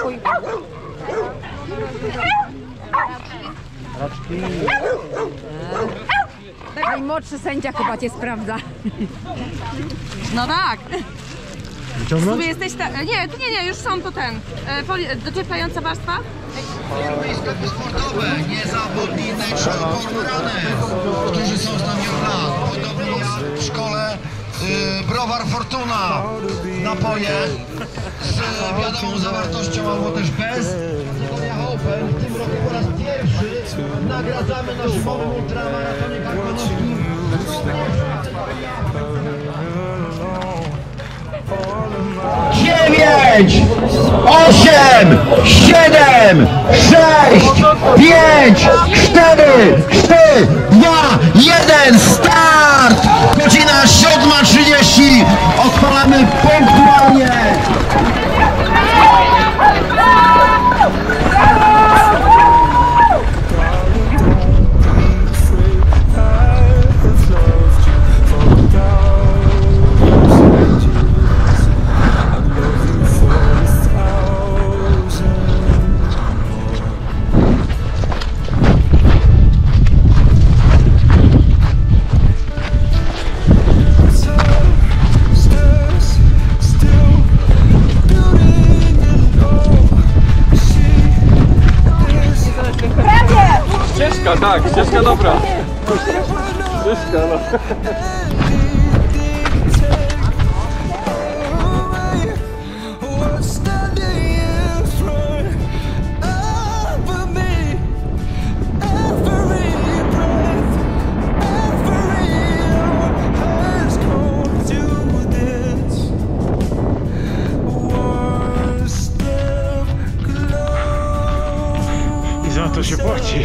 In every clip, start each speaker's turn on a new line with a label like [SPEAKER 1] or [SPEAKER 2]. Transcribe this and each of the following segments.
[SPEAKER 1] Stój!
[SPEAKER 2] Raczki.
[SPEAKER 1] Najmłodszy sędzia chyba cię sprawdza.
[SPEAKER 3] No tak.
[SPEAKER 2] Wyciągnąć?
[SPEAKER 3] Jesteś nie, już są to doczepiająca warstwa.
[SPEAKER 4] Sklepy sportowe, niezawodnicy czy korporane, którzy są z nami od lat. Podobnie jak w szkole Browar Fortuna, napoje z wiadomą zawartością albo też bez. Zielonia Open w tym roku po raz pierwszy nagradzamy na zimowym ultramaratonie karkonoskim. 9, 8, 7, 6, 5, 4, 3, 2, 1, start! Godzina 7:30, odpalamy punktualnie!
[SPEAKER 5] Ścieżka, tak, ścieżka dobra. Ścieżka, no.
[SPEAKER 2] I za to się płaci.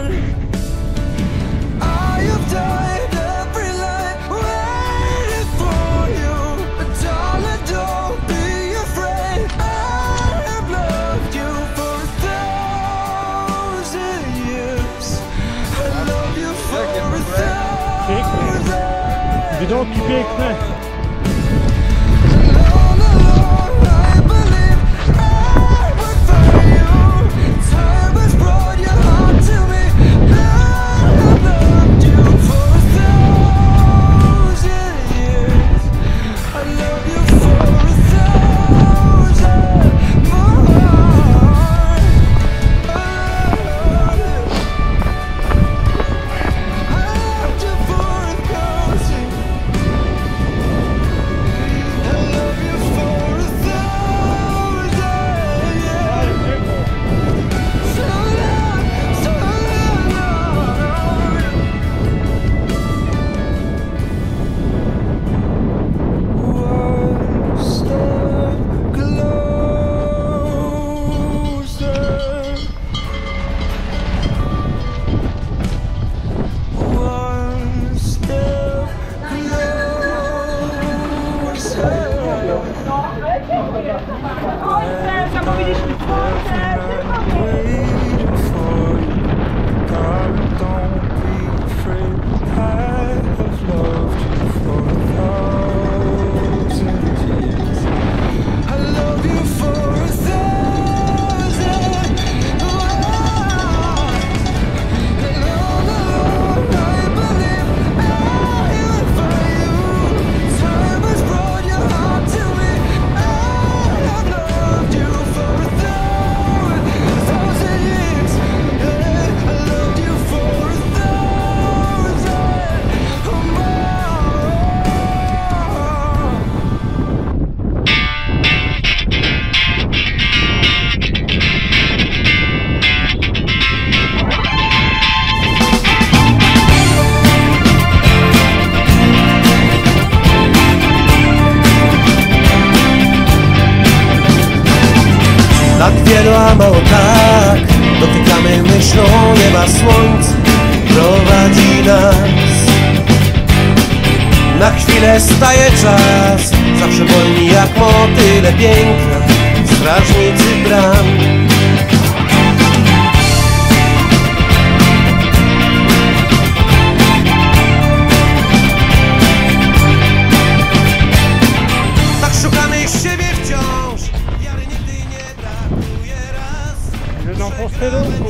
[SPEAKER 2] Piękne. Widoki piękne.
[SPEAKER 6] Tak wielu, a mało tak. Dotykamy myślą nieba, słońce prowadzi nas. Na chwilę staje czas, zawsze wolni jak motyle piękna strażnicy bram. Tak szukamy siebie wciąż, wiary nigdy nie brakuje.
[SPEAKER 2] w kierunku.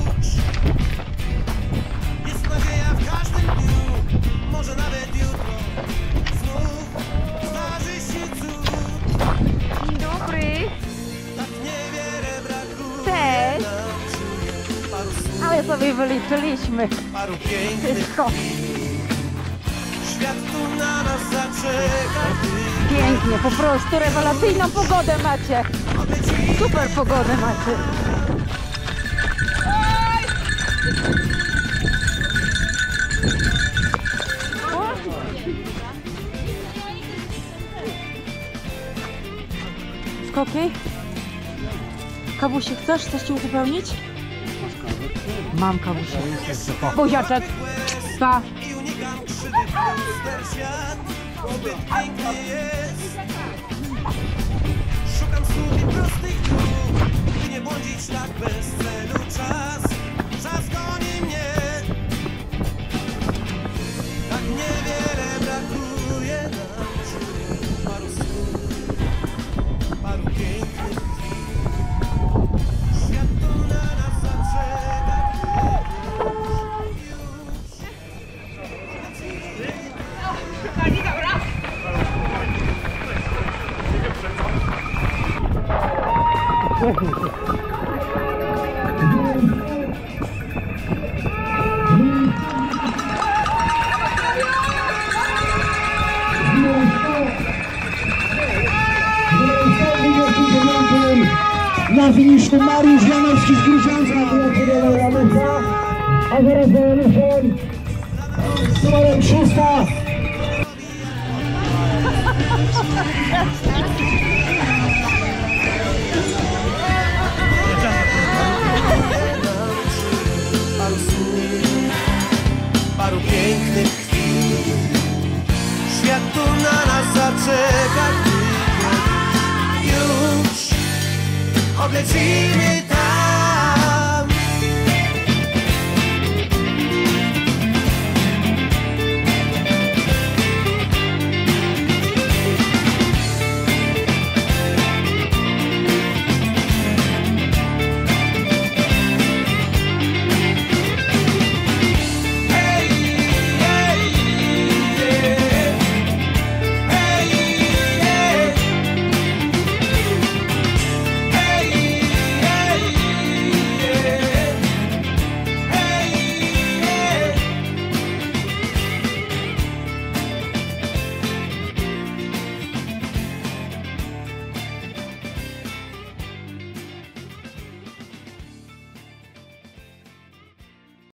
[SPEAKER 6] Jest nadzieja w każdym dniu, może nawet jutro znów zdarzy się cud.
[SPEAKER 1] Dzień dobry.
[SPEAKER 6] Tak niewiele brakuje
[SPEAKER 1] Cześć.
[SPEAKER 6] nam, paru słów,
[SPEAKER 1] Ale sobie wyliczyliśmy
[SPEAKER 6] paru pięknych.
[SPEAKER 1] wszystko.
[SPEAKER 6] Świat tu na nas zaczeka.
[SPEAKER 1] Pięknie, po prostu rewelacyjną pogodę macie. Super pogodę macie. Skoki? Kawusi, chcesz coś ci uzupełnić? Mam kawusi. Buziaczek. Pa.
[SPEAKER 6] I unikam krzywdy, luster świat zbyt piękny jest. Szukam słów i prostych dróg, by nie błądzić tak bez celu. Czas goni mnie. Tak niewiele brakuje nam, czuję paru słów, paru pięknych chwil. Świat tu na nas zaczeka.
[SPEAKER 7] Na finiszu Mariusz Janowski z Grudziądza, a zaraz Janusem z numerem 300.